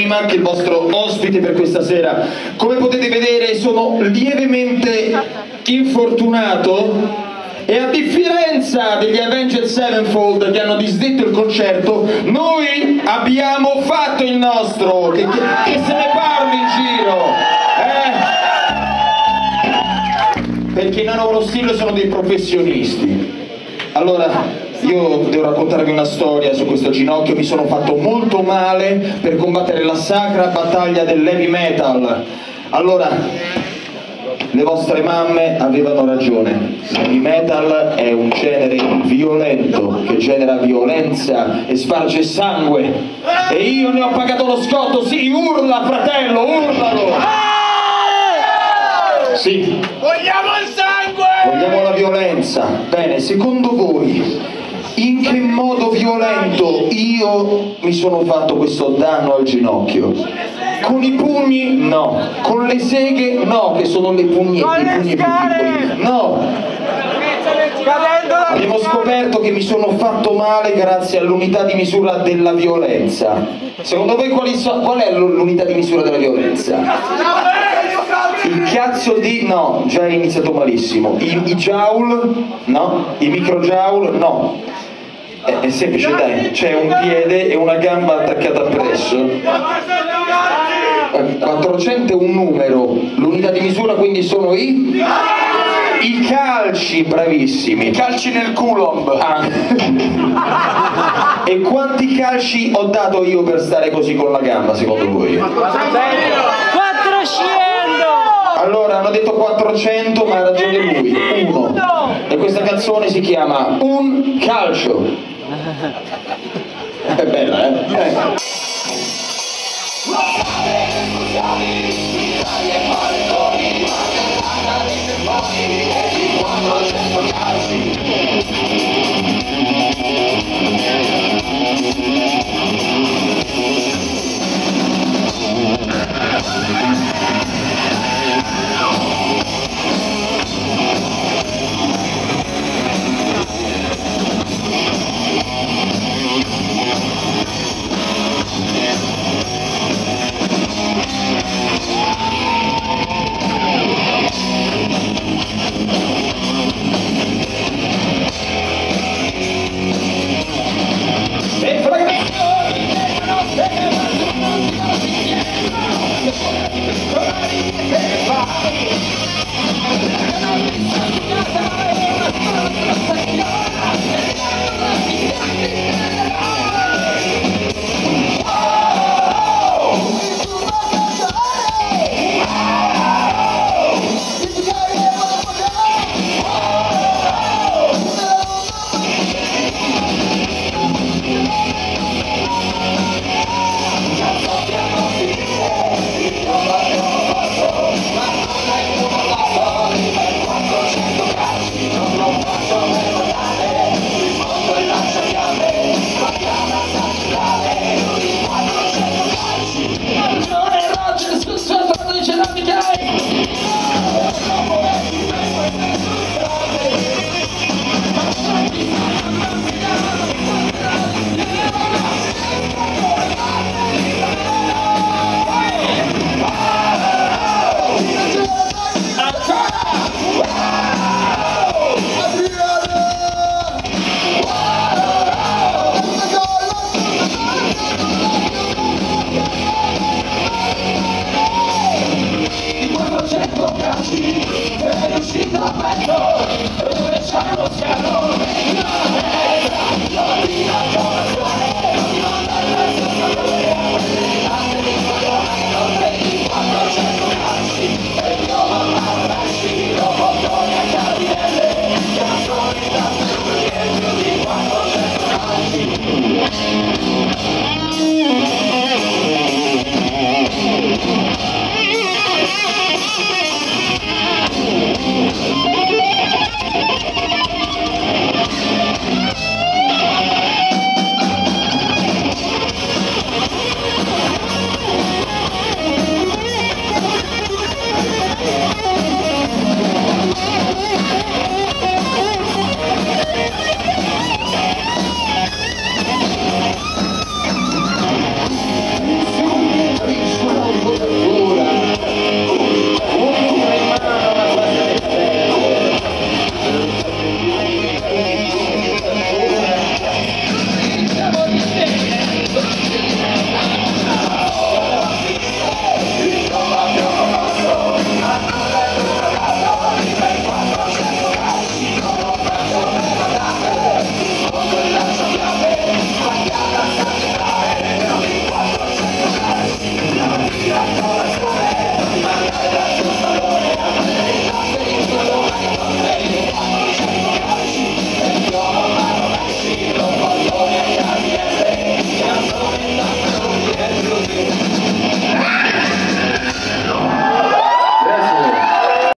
prima che il vostro ospite per questa sera. Come potete vedere sono lievemente infortunato e a differenza degli Avenged Sevenfold che hanno disdetto il concerto, noi abbiamo fatto il nostro, che se ne parli in giro, perché i Nano Rossillo sono dei professionisti. Allora, io devo raccontarvi una storia su questo ginocchio. Mi sono fatto molto male per combattere la sacra battaglia dell'heavy metal. Allora, le vostre mamme avevano ragione. L'heavy metal è un genere violento che genera violenza e sparge sangue. E io ne ho pagato lo scotto. Sì, urla fratello, urlalo! Sì. Vogliamo il sangue! Vogliamo la violenza. Bene, secondo voi in che modo violento io mi sono fatto questo danno al ginocchio? Con i pugni? No. Con le seghe? No, che sono le pugnette, i pugni più piccoli. No. Abbiamo scoperto che mi sono fatto male grazie all'unità di misura della violenza. Secondo voi qual è l'unità di misura della violenza? Il cazzo di... no, già è iniziato malissimo. I joule? No. I microjoule? No. È semplice, dai. C'è un piede e una gamba attaccata appresso. 400 è un numero. L'unità di misura quindi sono i calci, bravissimi. I calci nel culo. E quanti calci ho dato io per stare così con la gamba, secondo voi? 400! Allora, hanno detto 400, ma ha ragione lui. 1. E questa canzone si chiama Un calcio. È bella, eh?